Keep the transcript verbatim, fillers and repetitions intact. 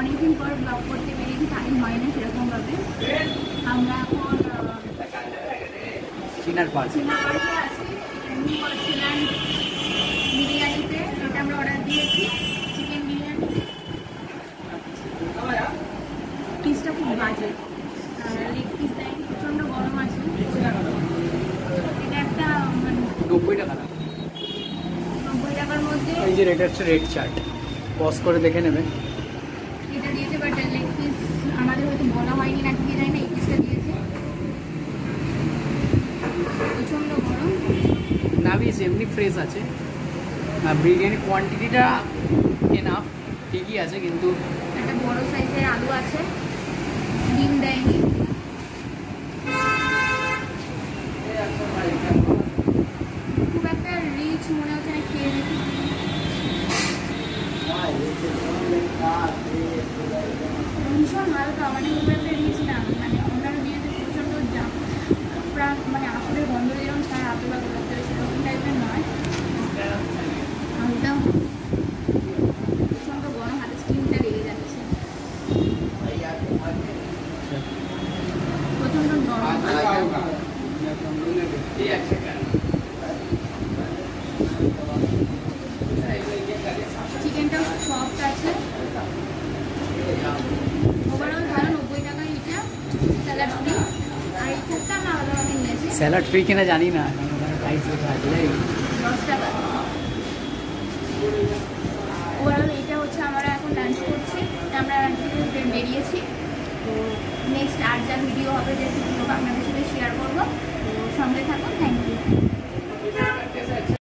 অনেকদিন পর ব্লগ করতে পেরেছি, টাইম হয় না সেরকমভাবে। আমরা এখন চিনার পার্ক চিনার পার্কে আছি। এমনি করেছিলাম বিরিয়ানিতে, এটা আমরা অর্ডার দিয়েছি চিকেন বিরিয়ানি। পিসটা খুব বাজে, লেগ পিস দেয়নি, প্রচণ্ড গরম আছে। এটা একটা মানে নব্বই টাকা না, নব্বই টাকার মধ্যে। এই যে রেট হচ্ছে রেড চার্ট, পজ করে দেখে নেবে। এটা দিয়েছে, বাট লেগ পিস আমাদের হয়তো বলা হয়নি না কি যায় না, এই পিসটা দিয়েছে। প্রচণ্ড গরম না, বেশ এমনি ফ্রেশ আছে। বিরিয়ানি কোয়ান্টিটিটা এনাফ, ঠিকই আছে, কিন্তু একটা বড় সাইজের আলু আছে, ডিম দেয়নি। খুব একটা রিচ মনে হচ্ছে না, খেয়ে দেখি। ভীষণ হালকা, মানে খুব একটা রিচ না, মানে অন্যান্য বিয়েতে প্রচণ্ড জাম প্রায় মানে আসলের গন্ধ যেরকম ছাড়া আপেল বা গোলাপ জল সেরকম টাইপের নয়। আলুটা প্রচণ্ড গরম, হাতে স্টিমটা লেগে যাচ্ছে, প্রচণ্ড গরম। চিকেনটাও সফট আছে, ওভারঅল ভালো। নব্বই টাকায় এটা স্যালাড ফ্রি, আর এই কোকটা আমরা আলাদাভাবে নিয়েছি। স্যালাড ফ্রি কিনা জানি না, দশ টাকা। ওভারঅল এইটা হচ্ছে আমরা এখন লাঞ্চ করছি, আমরা বেরিয়েছি। তো নেক্সট আর যা ভিডিও হবে যে ভিডিও আপনাদের সাথে শেয়ার করবো, তো সঙ্গে থাকুন। Thank you.